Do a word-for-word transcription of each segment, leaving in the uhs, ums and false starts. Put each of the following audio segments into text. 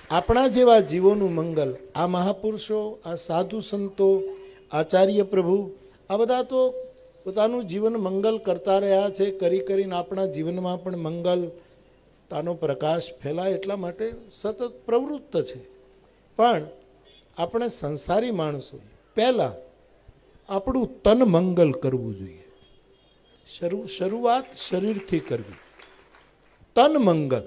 આપણા જેવા જીવોનું મંગલ, આ મહાપુરુષો, આ સાધુ સંતો, આચાર્ય પ્રભુ, આ બધા તો પોતાનું જીવન મંગલ કરતા રહ્યા છે. કરી કરીને આપણા જીવનમાં પણ મંગલ તાનો પ્રકાશ ફેલાય એટલા માટે સતત પ્રવૃત્ત છે. પણ આપણે સંસારી માણસો પહેલાં આપણું તન મંગલ કરવું જોઈએ. શરૂ શરૂઆત શરીરથી કરવી. તન મંગલ.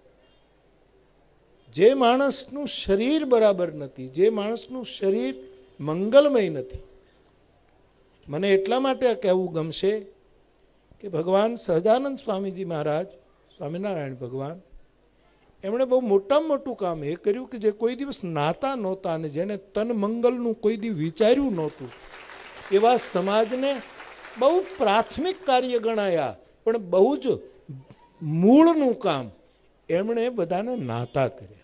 જે માણસનું શરીર બરાબર નથી, જે માણસનું શરીર મંગલમય નથી, મને એટલા માટે આ કહેવું ગમશે કે ભગવાન સહજાનંદ સ્વામીજી મહારાજ, સ્વામિનારાયણ ભગવાન, એમણે બહુ મોટામાં મોટું કામ એ કર્યું કે જે કોઈ દિવસ નાતા નહોતા અને જેને તન મંગલનું કોઈ દિવસ વિચાર્યું નહોતું એવા સમાજને બહુ પ્રાથમિક કાર્ય ગણાયા, પણ બહુ જ મૂળનું કામ એમણે બધાને નાતા કર્યા.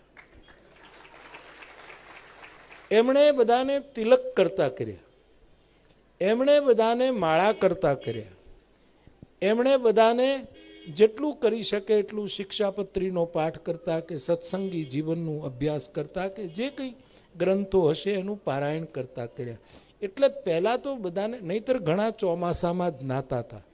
એમણે બધાને તિલક કરતા કર્યા. એમણે બધાને માળા કરતા કર્યા. એમણે બધાને જેટલું કરી શકે એટલું શિક્ષાપત્રીનો પાઠ કરતા કે સત્સંગી જીવનનું અભ્યાસ કરતા કે જે કંઈ ગ્રંથો હશે એનું પારાયણ કરતા કર્યા. એટલે પહેલાં તો બધાને, નહીંતર ઘણા ચોમાસામાં જ નાતા હતા.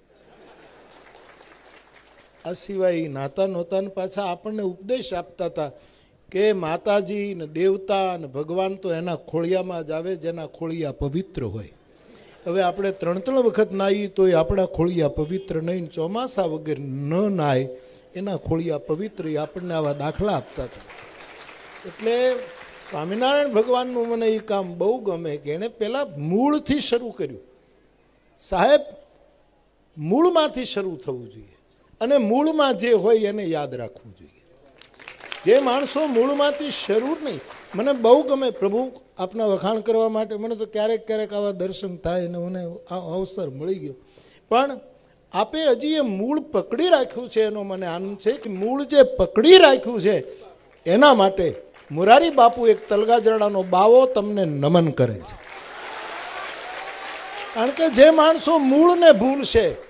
આ સિવાય નાતા નહોતા ને પાછા આપણને ઉપદેશ આપતા હતા કે માતાજી ને દેવતા ને ભગવાન તો એના ખોળિયામાં જ આવે જેના ખોળિયા પવિત્ર હોય. હવે આપણે ત્રણ ત્રણ વખત નાહીએ તો આપણા ખોળિયા પવિત્ર નહીં. ચોમાસા વગર ન નાય એના ખોળિયા પવિત્ર. આપણને આવા દાખલા આપતા હતા. એટલે સ્વામિનારાયણ ભગવાનનું મને એ કામ બહુ ગમે કે એણે પહેલાં મૂળથી શરૂ કર્યું. સાહેબ, મૂળમાંથી શરૂ થવું જોઈએ અને મૂળમાં જે હોય એને યાદ રાખવું જોઈએ. જે માણસો મૂળમાંથી શરૂ નહીં, મને બહુ ગમે પ્રભુ આપના વખાણ કરવા માટે. મને તો ક્યારેક ક્યારેક આવા દર્શન થાય અને મને આ અવસર મળી ગયો. પણ આપે હજી એ મૂળ પકડી રાખ્યું છે એનો મને આનંદ છે કે મૂળ જે પકડી રાખ્યું છે એના માટે મોરારી બાપુ એક તલગાજરડાનો બાવો તમને નમન કરે છે. કારણ કે જે માણસો મૂળને ભૂલશે